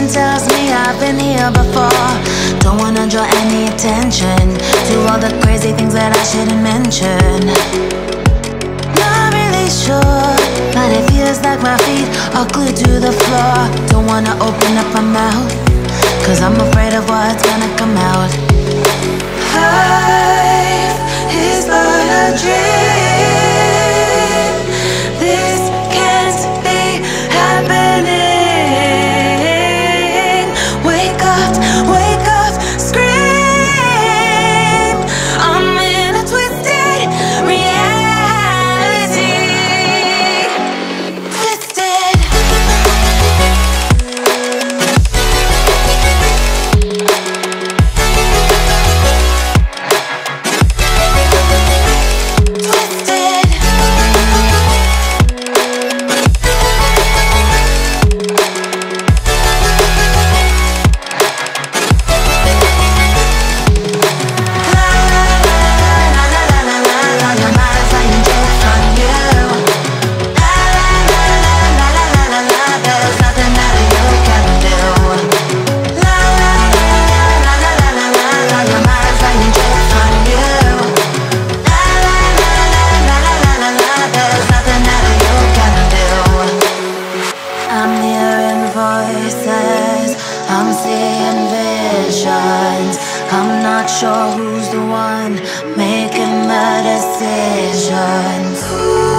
brain tells me I've been here before. Don't wanna draw any attention to all the crazy things that I shouldn't mention. Not really sure, but it feels like my feet are glued to the floor. Don't wanna open up my mouth, cause I'm afraid of what's gonna come out. Life is but a dream. This can't be happening. Wake up, scream. I'm in a twisted reality. Twisted. I'm seeing visions. I'm not sure who's the one making the decisions.